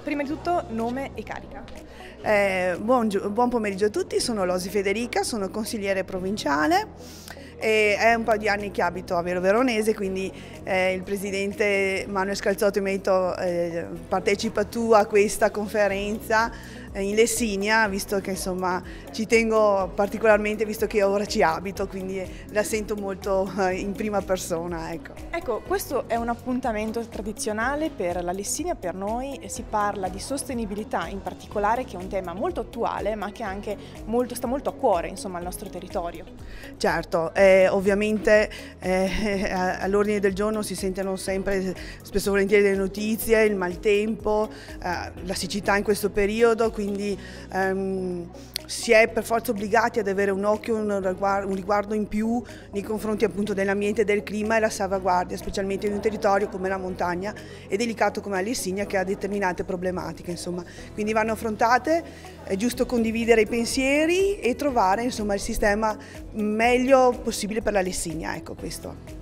Prima di tutto nome e carica. Buon pomeriggio a tutti, sono Losi Federica, sono consigliere provinciale e è un po' di anni che abito a Vero Veronese, quindi il presidente Manuel Scalzotto mi ha detto partecipa tu a questa conferenza in Lessinia, visto che insomma ci tengo particolarmente visto che ora ci abito, quindi la sento molto in prima persona. Ecco, questo è un appuntamento tradizionale per la Lessinia, per noi, e si parla di sostenibilità in particolare, che è un tema molto attuale ma che anche sta molto a cuore insomma, al nostro territorio. Certo, ovviamente all'ordine del giorno si sentono sempre, spesso e volentieri, delle notizie, il maltempo, la siccità in questo periodo, quindi si è per forza obbligati ad avere un occhio, un riguardo in più nei confronti appunto dell'ambiente, del clima e la salvaguardia, specialmente in un territorio come la montagna e delicato come la Lessinia, che ha determinate problematiche, insomma. Quindi vanno affrontate, è giusto condividere i pensieri e trovare insomma il sistema meglio possibile per la Lessinia, ecco questo.